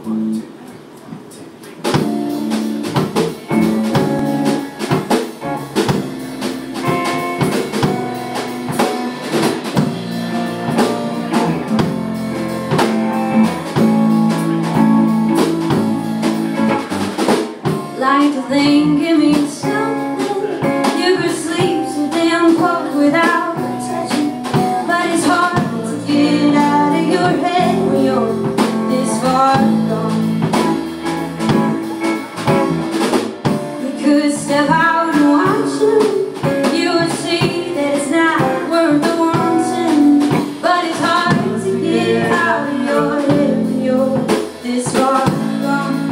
Like to think, give me something. You could sleep so damn close without touching, but it's hard to get out of your head when you're this far gone. You could step out and watch them. You would see that it's not worth the wanting, but it's hard to get out of your head when you're this far gone.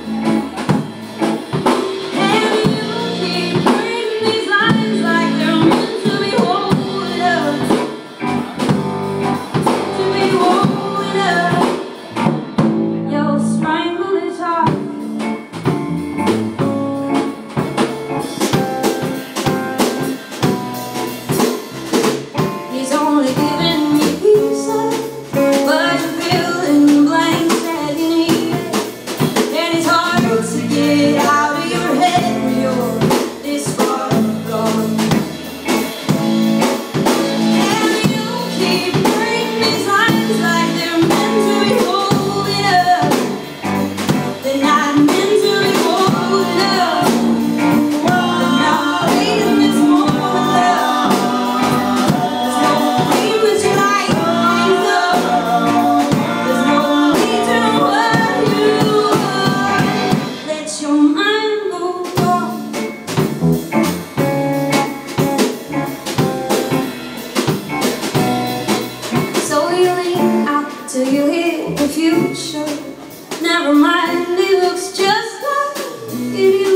Till you hit the future, never mind, it looks just like it is.